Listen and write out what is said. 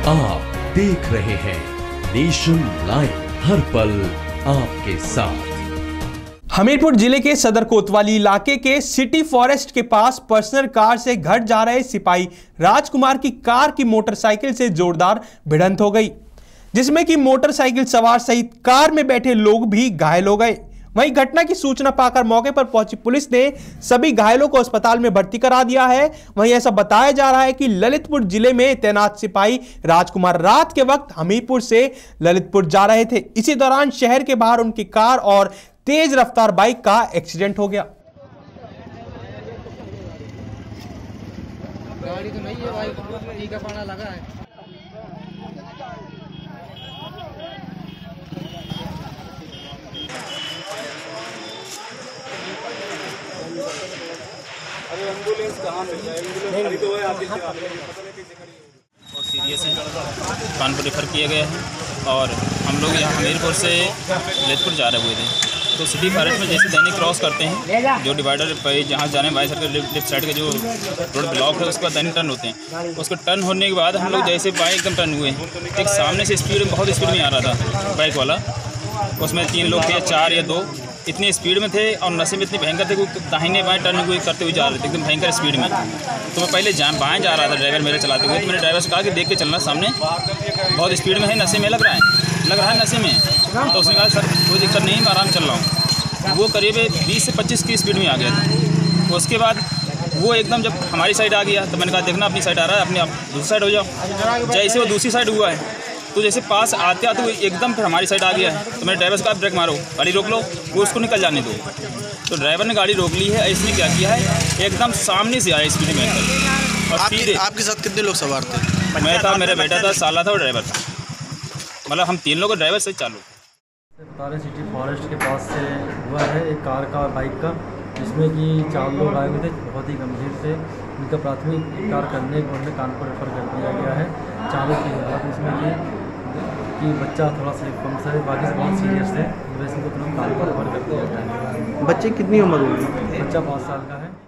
आप देख रहे हैं नेशन लाइव, हर पल आपके साथ। हमीरपुर जिले के सदर कोतवाली इलाके के सिटी फॉरेस्ट के पास पर्सनल कार से घर जा रहे सिपाही राजकुमार की कार की मोटरसाइकिल से जोरदार भिड़ंत हो गई, जिसमें कि मोटरसाइकिल सवार सहित कार में बैठे लोग भी घायल हो गए। वहीं घटना की सूचना पाकर मौके पर पहुंची पुलिस ने सभी घायलों को अस्पताल में भर्ती करा दिया है। वहीं ऐसा बताया जा रहा है कि ललितपुर जिले में तैनात सिपाही राजकुमार रात के वक्त हमीरपुर से ललितपुर जा रहे थे। इसी दौरान शहर के बाहर उनकी कार और तेज रफ्तार बाइक का एक्सीडेंट हो गया। गाड़ी तो नहीं है भाई, टीका पाना लगा है। अरे एम्बुलेंस कहाँ मिल रहा है? एम्बुलेंस तो है आपके बहुत सीरियस है, कानपुर रेफर किए गए हैं और हम लोग यहाँ हमीरपुर से ललितपुर जा रहे हुए थे। तो सिटी फॉरेस्ट में जैसे दैनिक क्रॉस करते हैं, जो डिवाइडर पे जहाँ जाने बाई साइड के लेफ्ट साइड के जो रोड ब्लॉक है उसके बाद दैनिक टर्न होते हैं। उसको टर्न होने के बाद हम लोग जैसे बाइक एकदम टर्न हुए, एक सामने से स्पीड में बहुत स्पीड में आ रहा था बाइक वाला। उसमें 3 लोग थे या 4 या 2, इतनी स्पीड में थे और नशे में इतनी भयंकर थे कि दाहिने बाएं टर्न हुए करते हुए जा रहे थे एकदम भयंकर स्पीड में। तो मैं पहले बाएं जा रहा था, ड्राइवर मेरे चलाते हुए, तो मैंने ड्राइवर से कहा कि देख के चलना, सामने बहुत स्पीड में है, नशे में लग रहा है नशे में। तो उसने कहा सर कोई दिक्कत नहीं, मैं आराम चल रहा हूँ। वो करीब 20 से 25 की स्पीड में आ गया था। उसके बाद वो एकदम जब हमारी साइड आ गया तो मैंने कहा देखना अपनी साइड आ रहा है, अपनी आप दूसरी साइड हो जाओ। जैसे वो दूसरी साइड हुआ है तो जैसे पास आते आते वो एकदम फिर हमारी साइड आ गया है। तो मैंने ड्राइवर से कहा ब्रेक मारो, गाड़ी रोक लो, वो उसको निकल जाने दो। तो ड्राइवर ने गाड़ी रोक ली है। इसने क्या किया है, एकदम सामने से आया स्पीड में और आपके साथ कितने लोग सवार थे? मैं था, मेरा बेटा था, साला था और ड्राइवर था। मतलब हम 3 लोग, ड्राइवर से 4 लोग। बता रहे सिटी फॉरेस्ट के पास से हुआ है एक कार का और बाइक का, जिसमें कि 4 लोग आए हुए थे, बहुत ही गंभीर थे। उनका प्राथमिक उपचार करने के बाद कानपुर रेफर कर दिया गया है। 4 की हालत इसमें कि बच्चा थोड़ा सा कम से बाकी बहुत सीरियस है, वैसे को तुरंत कानपुर रेफर कर दिया गया है। बच्चे कितनी उम्र होगी? बच्चा 5 साल का है।